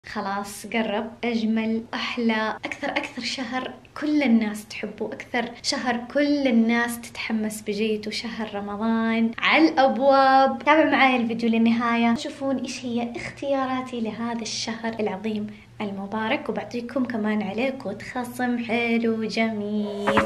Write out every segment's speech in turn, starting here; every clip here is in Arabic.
خلاص قرب أجمل أحلى أكثر شهر كل الناس تحبه، أكثر شهر كل الناس تتحمس بجيته، شهر رمضان على الأبواب. تابعوا معايا الفيديو للنهاية تشوفون إيش هي اختياراتي لهذا الشهر العظيم المبارك، وبعطيكم كمان عليه كود خصم حلو جميل.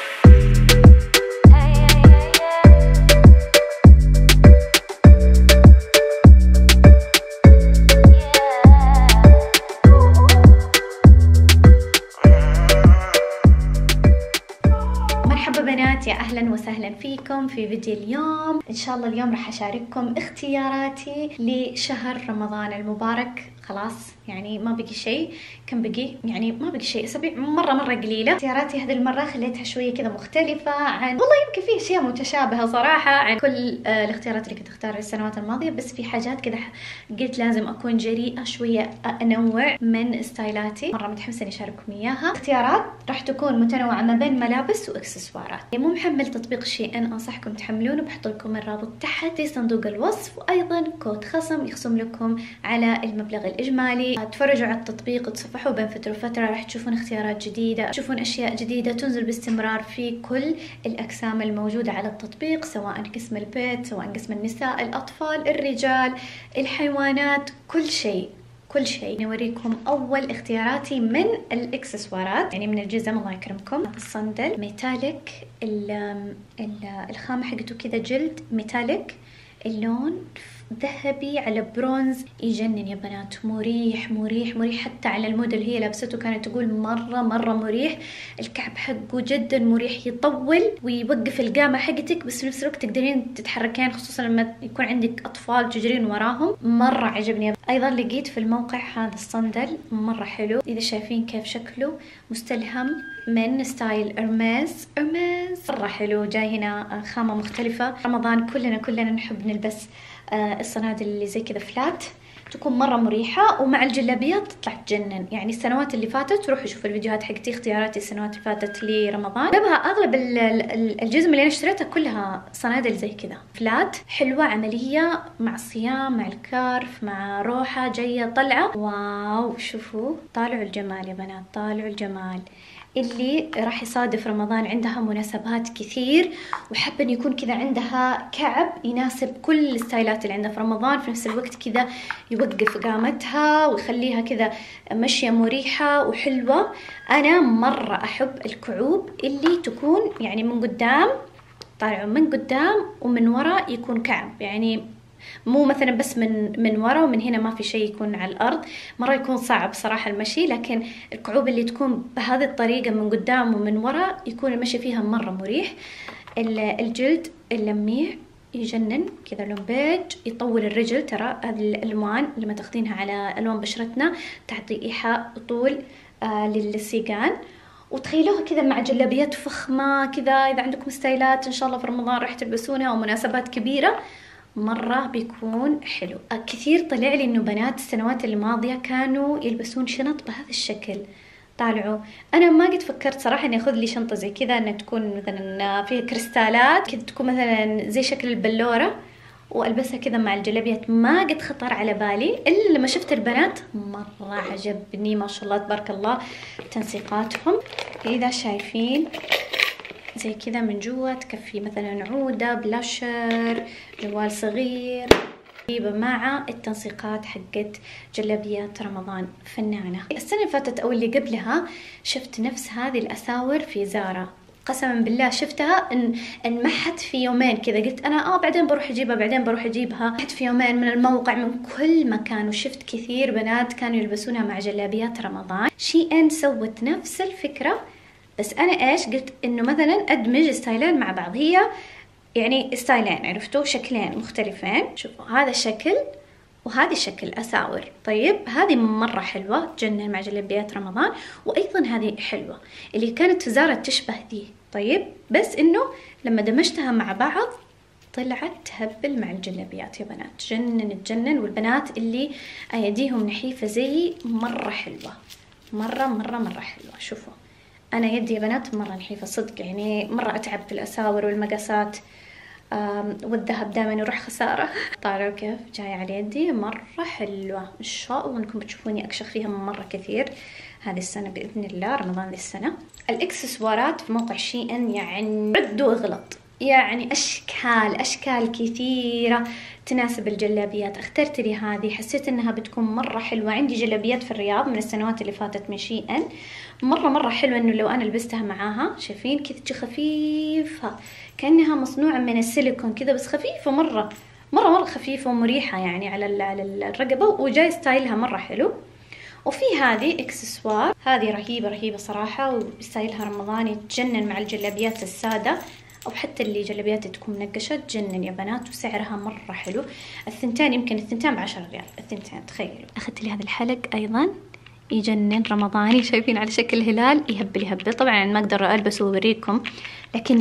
بنات، يا أهلا وسهلا فيكم في فيديو اليوم. إن شاء الله اليوم راح أشارككم اختياراتي لشهر رمضان المبارك. خلاص يعني ما بقي شيء، كم بقي؟ يعني ما بقي شيء، أسابيع مرة قليلة. اختياراتي هذه المرة خليتها شوية كذا مختلفة عن، والله يمكن في أشياء متشابهة صراحة عن كل الاختيارات اللي كنت أختارها السنوات الماضية، بس في حاجات كذا قلت لازم أكون جريئة شوية، أنوع من ستايلاتي. مرة متحمسة إني أشارككم إياها. اختيارات راح تكون متنوعة ما بين ملابس وإكسسوارات. مو محمل تطبيق شيء، أنصحكم تحملونه، بحط لكم الرابط تحت في صندوق الوصف، وأيضا كود خصم يخصم لكم على المبلغ الإجمالي. تفرجوا على التطبيق وتصفحوا بين فترة وفترة، راح تشوفون اختيارات جديدة، تشوفون أشياء جديدة تنزل باستمرار في كل الأقسام الموجودة على التطبيق، سواء قسم البيت، سواء قسم النساء، الأطفال، الرجال، الحيوانات، كل شيء. نوريكم اول اختياراتي من الاكسسوارات، يعني من الجزم. الله يكرمكم، الصندل ميتاليك، الخامة حقته كذا جلد ميتاليك، اللون ذهبي على برونز، يجنن يا بنات، مريح حتى على الموديل هي لابسته كانت تقول مرة مريح. الكعب حقه جدا مريح، يطول ويوقف القامة حقتك، بس في نفس الوقت تقدرين تتحركين، خصوصا لما يكون عندك أطفال تجرين وراهم. مرة عجبني. أيضا لقيت في الموقع هذا الصندل مرة حلو، إذا شايفين كيف شكله مستلهم من ستايل إرميز مرة حلو. جاي هنا خامة مختلفة. رمضان كلنا نحب نلبس الصنادل اللي زي كذا فلات، تكون مرة مريحة، ومع الجلابيات تطلع تجنن. يعني السنوات اللي فاتت، روحوا شوفوا الفيديوهات حقتي اختياراتي السنوات اللي فاتت لرمضان، اغلب الجزم اللي انا اشتريتها كلها صنادل زي كذا فلات، حلوة عملية مع الصيام، مع الكارف، مع روحة جاية طلعة. واو، شوفوا طالعوا الجمال يا بنات، طالعوا الجمال. اللي راح يصادف رمضان عندها مناسبات كثير، وحابة ان يكون كذا عندها كعب يناسب كل الستايلات اللي عندها في رمضان، في نفس الوقت كذا يوقف قامتها ويخليها كذا مشية مريحة وحلوة. انا مرة احب الكعوب اللي تكون يعني من قدام، طالعوا من قدام، ومن وراء يكون كعب، يعني مو مثلا بس من ورا ومن هنا ما في شيء يكون على الارض. مره يكون صعب صراحه المشي، لكن الكعوب اللي تكون بهذه الطريقه من قدام ومن ورا يكون المشي فيها مره مريح. الجلد اللميع يجنن كذا، لون بيج، يطول الرجل. ترى هذه الالوان لما تاخذينها على الوان بشرتنا تعطي ايحاء طول للسيقان. وتخيلوها كذا مع جلابيات فخمه كذا، اذا عندكم ستايلات ان شاء الله في رمضان راح تلبسونها ومناسبات كبيره، مرة بيكون حلو. كثير طلع لي انه بنات السنوات الماضية كانوا يلبسون شنط بهذا الشكل. طالعوا، انا ما قد فكرت صراحة اني اخذ لي شنطة زي كذا، انها تكون مثلا فيها كريستالات كذا، تكون مثلا زي شكل البلورة، والبسها كذا مع الجلابيات. ما قد خطر على بالي الا لما شفت البنات، مرة عجبني ما شاء الله تبارك الله تنسيقاتهم. اذا شايفين زي كذا من جوا تكفي مثلا عودة، بلاشر، جوال صغير، مع التنسيقات حقت جلابيات رمضان فنانة. السنة اللي فاتت او اللي قبلها شفت نفس هذه الاساور في زارا، قسما بالله شفتها انمحت في يومين كذا، قلت انا بعدين بروح اجيبها. محت في يومين من الموقع، من كل مكان، وشفت كثير بنات كانوا يلبسونها مع جلابيات رمضان. SHEIN سوت نفس الفكرة، بس انا ايش قلت انه مثلا ادمج ستايلين مع بعض، هي يعني ستايلين عرفتوا، شكلين مختلفين. شوفوا هذا الشكل وهذا الشكل اساور. طيب هذه مرة حلوة تجنن مع جلابيات رمضان، وايضا هذه حلوة اللي كانت في زارة تشبه دي. طيب بس انه لما دمجتها مع بعض طلعت تهبل مع الجلابيات يا بنات، تجنن. والبنات اللي ايديهم نحيفة زي مرة حلوة، مرة حلوة. شوفوا انا يدي يا بنات مره نحيفه صدق، يعني مره اتعب في الاساور والمقاسات. والذهب دائما يروح خسارة. طالعوا كيف جاية على يدي، مرة حلوة، إن شاء الله إنكم بتشوفوني أكشخ فيها مرة كثير هذه السنة بإذن الله، رمضان السنة. الإكسسوارات في موقع شي إن يعني عد واغلط، يعني أشكال كثيرة تناسب الجلابيات. اخترت لي هذه، حسيت إنها بتكون مرة حلوة. عندي جلابيات في الرياض من السنوات اللي فاتت من شي إن، مرة حلوة إنه لو أنا لبستها معاها. شايفين كذا خفيفة، كأنها مصنوعة من السيليكون كذا، بس خفيفة مرة خفيفة ومريحة يعني على الرقبة، وجاي ستايلها مرة حلو. وفي هذه اكسسوار، هذه رهيبة صراحة، وستايلها رمضاني تجنن مع الجلابيات السادة، او حتى اللي جلابياتها تكون منقشة تجنن يا بنات، وسعرها مرة حلو. الثنتين يمكن الثنتين ب10 ريال الثنتين، تخيلوا. اخذت لي هذا الحلق ايضا يجنن رمضاني، شايفين على شكل هلال، يهبل. طبعا ما اقدر البسه واوريكم، لكن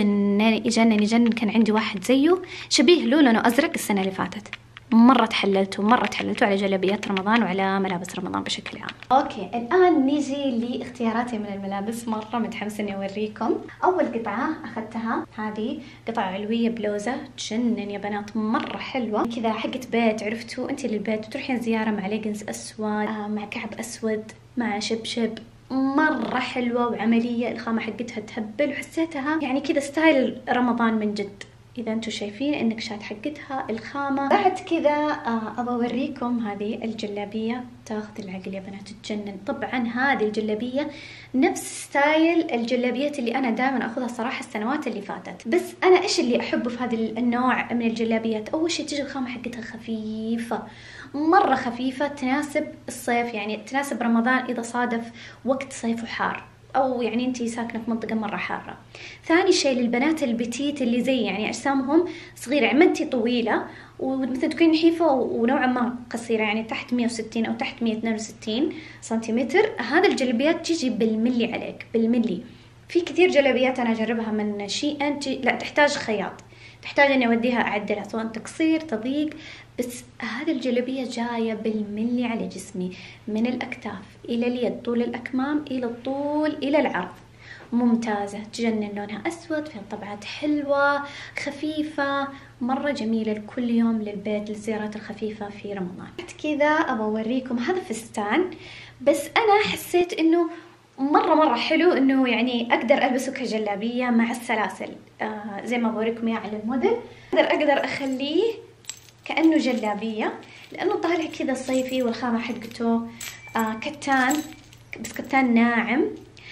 يجنن. كان عندي واحد زيه شبيه له، لونه ازرق السنة اللي فاتت، مرة تحللته على جلابيات رمضان وعلى ملابس رمضان بشكل عام. اوكي الان نيجي لاختياراتي من الملابس، مرة متحمسة اني اوريكم. اول قطعة اخذتها هذه قطعة علوية بلوزة تجنن يا بنات، مرة حلوة كذا، حقة بيت، عرفتوا انت للبيت وتروحين زيارة مع ليجنز اسود، مع كعب اسود، مع شبشب، مرة حلوة وعملية. الخامة حقتها تهبل، وحسيتها يعني كذا ستايل رمضان من جد. إذا أنتم شايفين النكشات حقتها، الخامة. بعد كذا أبغى أوريكم هذه الجلابية، تاخذ العقل يا بنات، تجنن. طبعا هذه الجلابية نفس ستايل الجلابيات اللي أنا دائما أخذها صراحة السنوات اللي فاتت. بس أنا إيش اللي أحبه في هذا النوع من الجلابيات؟ أول شيء تيجي الخامة حقتها خفيفة، مرة خفيفة، تناسب الصيف، يعني تناسب رمضان إذا صادف وقت صيف وحار، او يعني انتي ساكنه في منطقه مره حاره. ثاني شيء للبنات البتيت اللي زي يعني اجسامهم صغيره، يعني ما انتي طويله ومثلا تكوني نحيفه ونوعا ما قصيره، يعني تحت 160 او تحت 162 سنتيمتر، هذا الجلبيات تيجي بالملي عليك، بالملي. في كثير جلبيات انا اجربها من شي ان لا تحتاج خياط، تحتاج اني اوديها اعدلها سواء تقصير تضيق، بس هذه الجلبية جاية بالملي على جسمي، من الأكتاف إلى اليد، طول الأكمام إلى الطول إلى العرض، ممتازة تجنن. لونها أسود، فيها طبعات حلوة خفيفة، مرة جميلة لكل يوم للبيت، للزيارات الخفيفة في رمضان. كذا أبغى أوريكم هذا فستان، بس أنا حسيت إنه مرة حلو إنه يعني أقدر ألبسه كجلابية مع السلاسل، زي ما بوريكم إياه على الموديل. أقدر أخليه كأنه جلابية، لأنه طالع كذا صيفي، والخامة حقته كتان، بس كتان ناعم،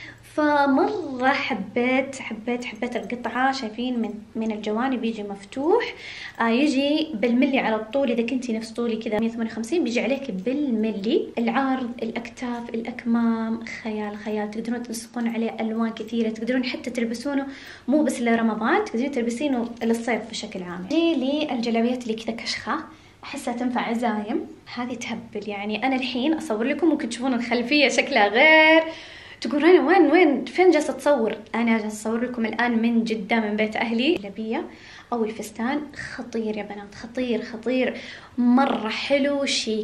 فمرة حبيت القطعة. شايفين من الجوانب يجي مفتوح، يجي بالملي على الطول، إذا كنتي نفس طولي كذا 158 بيجي عليك بالملي. العرض، الأكتاف، الأكمام، خيال. تقدرون تنسقون عليه ألوان كثيرة، تقدرون حتى تلبسونه مو بس لرمضان، تقدرون تلبسينه للصيف بشكل عام. نجي للجلابيات اللي كذا كشخة، أحسها تنفع عزايم. هذه تهبل، يعني أنا الحين أصور لكم، ممكن تشوفون الخلفية شكلها غير، تقولون وين فين جالسة تصور؟ أنا جالسة أصور لكم الآن من جدة، من بيت أهلي. الجلابية أو الفستان خطير يا بنات، خطير، مرة حلو،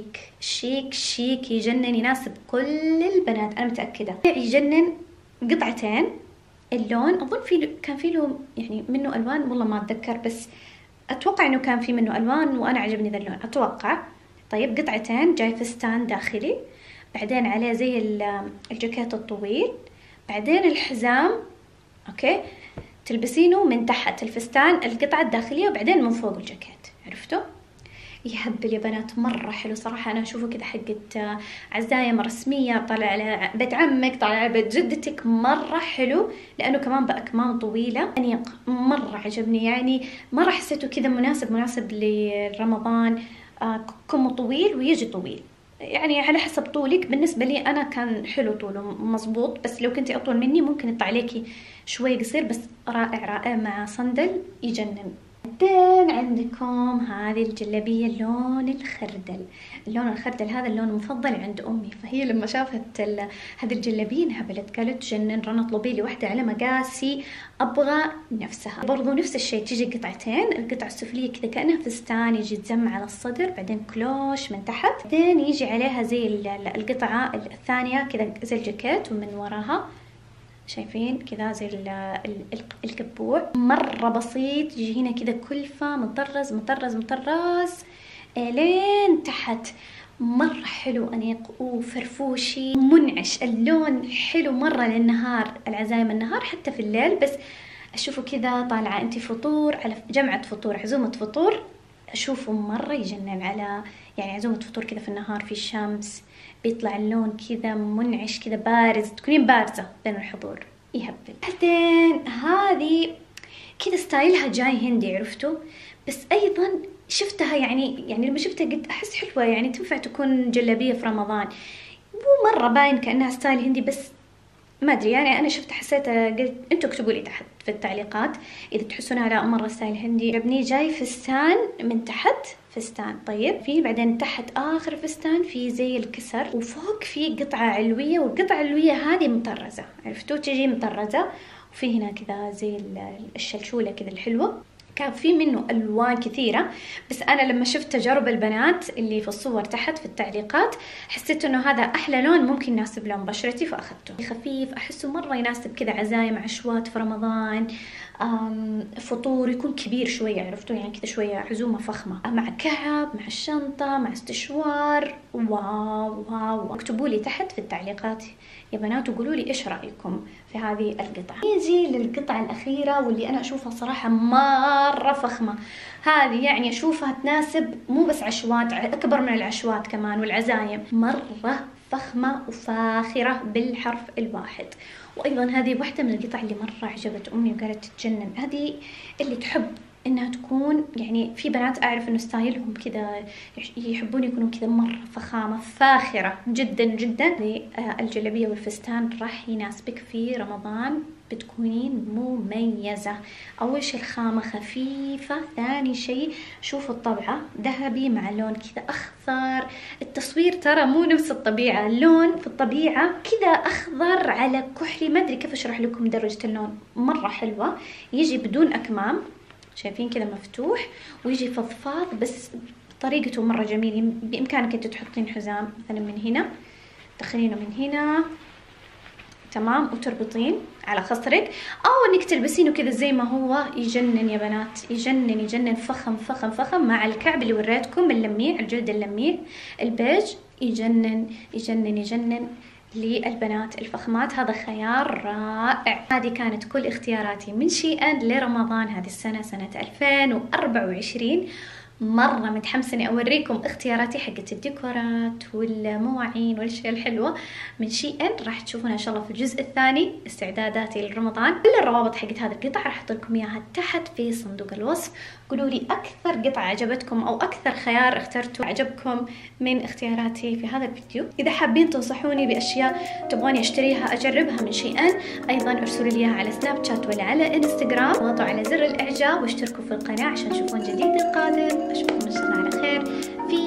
شيك يجنن، يناسب كل البنات أنا متأكدة، يجنن. قطعتين، اللون أظن كان في له يعني منه ألوان، والله ما أتذكر، بس أتوقع إنه كان في منه ألوان وأنا عجبني ذا اللون أتوقع. طيب قطعتين، جاي فستان داخلي، بعدين عليه زي الجاكيت الطويل، بعدين الحزام، اوكي، تلبسينه من تحت الفستان القطعة الداخلية، وبعدين من فوق الجاكيت، عرفتوا؟ يهبل يا بنات، مرة حلو صراحة. أنا أشوفه كذا حقة عزايم رسمية، طالع على بيت عمك، طالع على بيت جدتك، مرة حلو، لأنه كمان بأكمام طويلة، أنيق، مرة عجبني، يعني مرة حسيته كذا مناسب لرمضان، كمه طويل ويجي طويل، يعني على حسب طولك. بالنسبة لي أنا كان حلو طوله مزبوط، بس لو كنتي أطول مني ممكن يطلع عليكي شوي قصير، بس رائع مع صندل يجنن. بعدين عندكم هذه الجلابية اللون الخردل، هذا اللون المفضل عند أمي، فهي لما شافت هذه الجلابية انهبلت، قالت جنن، رنا اطلبي لي واحدة على مقاسي، أبغى نفسها. برضو نفس الشيء، تيجي قطعتين، القطعة السفلية كذا كأنها فستان، يجي تزم على الصدر، بعدين كلوش من تحت، بعدين يجي عليها زي القطعة الثانية كذا زي الجاكيت، ومن وراها شايفين كذا زي الكبوع، مرة بسيط، يجي هنا كذا كلفة، مطرز مطرز مطرز لين تحت، مرة حلو أنيق وفرفوشي منعش، اللون حلو مرة للنهار، العزايم النهار حتى في الليل، بس أشوفه كذا طالعة أنتي فطور على جمعة فطور، عزومة فطور، أشوفه مرة يجنن على يعني عزومة فطور كذا في النهار في الشمس، بيطلع اللون كذا منعش كذا بارز، تكونين بارزة بين الحضور، يهبل. بعدين هذه كذا ستايلها جاي هندي، عرفتوا؟ بس أيضا شفتها يعني لما شفتها قلت أحس حلوة، يعني تنفع تكون جلابية في رمضان، مو مرة باين كأنها ستايل هندي، بس ما ادري يعني انا شفت حسيتها، قلت انتوا اكتبوا لي تحت في التعليقات اذا تحسونها لا مره ستايل هندي. عجبني، جاي فستان من تحت، فستان طيب، في بعدين تحت اخر فستان في زي الكسر، وفوق في قطعه علويه، والقطعه العلويه هذه مطرزه، عرفتوا تجي مطرزه، وفي هنا كذا زي الشلشوله كذا الحلوه. كان في منه ألوان كثيرة، بس أنا لما شفت تجارب البنات اللي في الصور تحت في التعليقات حسيت إنه هذا أحلى لون ممكن يناسب لون بشرتي فأخذته. خفيف، أحسه مرة يناسب كذا عزايم عشوات في رمضان، فطور يكون كبير شوية، عرفتوا يعني كذا شوية عزومة فخمة، مع كعب، مع الشنطة، مع استشوار، واو واو. اكتبوا لي تحت في التعليقات يا بنات وقولوا لي إيش رأيكم في هذه القطعة. نيجي للقطعة الأخيرة واللي أنا أشوفها صراحة مرة فخمة، هذه يعني أشوفها تناسب مو بس عشوات، أكبر من العشوات كمان والعزايم، مرة فخمة وفاخرة بالحرف الواحد. وأيضا هذه واحدة من القطع اللي مرة عجبت أمي وقالت تتجنن، هذه اللي تحب إنها تكون يعني في بنات أعرف إنه ستايلهم كذا يحبون يكونوا كذا مرة فخامة فاخرة جدا جدا. الجلابية والفستان راح يناسبك في رمضان، بتكونين مميزة. أول شيء الخامة خفيفة، ثاني شيء شوفوا الطبعة ذهبي مع لون كذا أخضر، التصوير ترى مو نفس الطبيعة، اللون في الطبيعة كذا أخضر على كحلي، ما أدري كيف أشرح لكم درجة اللون، مرة حلوة. يجي بدون أكمام، شايفين كذا مفتوح، ويجي فضفاض بس طريقته مرة جميلة. بإمكانك أنت تحطين حزام مثلا من هنا، تدخلينه من هنا تمام، وتربطين على خصرك، أو إنك تلبسينه كذا زي ما هو. يجنن يا بنات، يجنن يجنن، فخم فخم فخم، مع الكعب اللي وريتكم اللميع، الجلد اللميع البيج، يجنن يجنن يجنن للبنات الفخمات، هذا خيار رائع. هذه كانت كل اختياراتي من شيئا لرمضان هذه السنة، سنة 2024. مرة متحمسة اني اوريكم اختياراتي حقت الديكورات والمواعين والاشياء الحلوة من شيئا، راح تشوفونها ان شاء الله في الجزء الثاني، استعداداتي لرمضان. كل الروابط حقت هذه القطع راح احط لكم اياها تحت في صندوق الوصف. قولوا لي اكثر قطعة عجبتكم او اكثر خيار اخترتوا عجبكم من اختياراتي في هذا الفيديو. اذا حابين تنصحوني باشياء تبغوني اشتريها اجربها من شيئا، ايضا ارسلوا لي اياها على سناب شات ولا على انستغرام، اضغطوا على زر الاعجاب واشتركوا في القناة عشان تشوفون جديد القادم. اشوفكم ان شاء الله على خير في